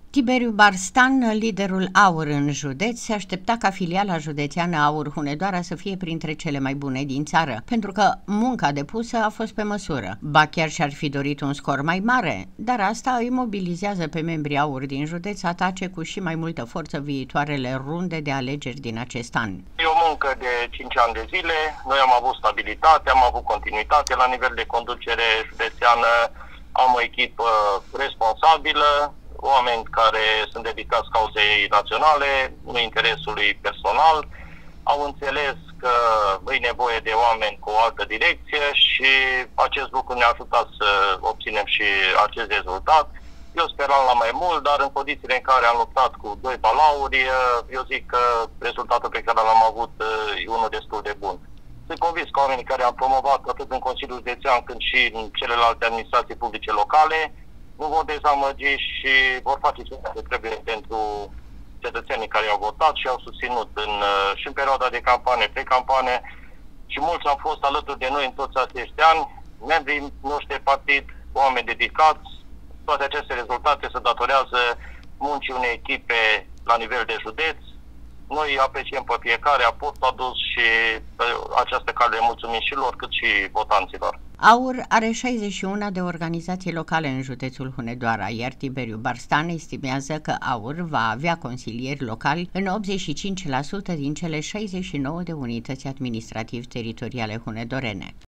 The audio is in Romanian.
Tiberiu Barstan, liderul AUR în județ, se aștepta ca filiala județeană AUR Hunedoara să fie printre cele mai bune din țară, pentru că munca depusă a fost pe măsură. Ba chiar și-ar fi dorit un scor mai mare, dar asta îi mobilizează pe membrii AUR din județ să atace cu și mai multă forță viitoarele runde de alegeri din acest an. E o muncă de 5 ani de zile, noi am avut stabilitate, am avut continuitate la nivel de conducere județeană, am o echipă responsabilă, oameni care sunt dedicați cauzei naționale, nu interesului personal, au înțeles că e nevoie de oameni cu o altă direcție și acest lucru ne-a ajutat să obținem și acest rezultat. Eu speram la mai mult, dar în condițiile în care am luptat cu 2 balauri, eu zic că rezultatul pe care l-am avut e unul destul de bun. Sunt convins că oamenii care am promovat atât în Consiliul Județean cât și în celelalte administrații publice locale nu vor dezamăgi și vor face ceea ce trebuie pentru cetățenii care au votat și au susținut și în perioada de campanie, pre-campanie, și mulți au fost alături de noi în toți acești ani, membrii noștri de partid, oameni dedicați. Toate aceste rezultate se datorează muncii unei echipe la nivel de județ. Noi apreciem pe fiecare aport adus și pe această cale mulțumim și lor cât și votanților. AUR are 61 de organizații locale în județul Hunedoara, iar Tiberiu Barstan estimează că AUR va avea consilieri locali în 85% din cele 69 de unități administrativ-teritoriale hunedorene.